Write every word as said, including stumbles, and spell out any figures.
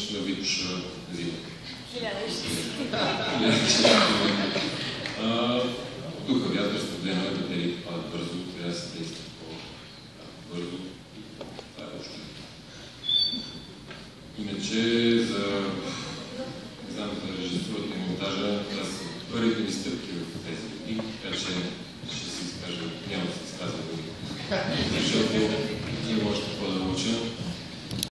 имаш на Витош зима. Духа вятър, студено, батериите падат бързо, трябва да се действа по-бързо. Това е още. Иначе за, не знам, за режисурата и монтажа, това са първите ми стъпки в тези